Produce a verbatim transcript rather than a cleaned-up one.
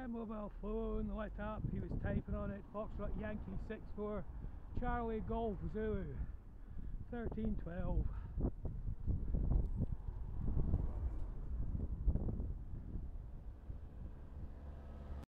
Yeah, mobile phone lit up, he was typing on it. Foxtrot Yankee six four Charlie Golf Zulu thirteen twelve.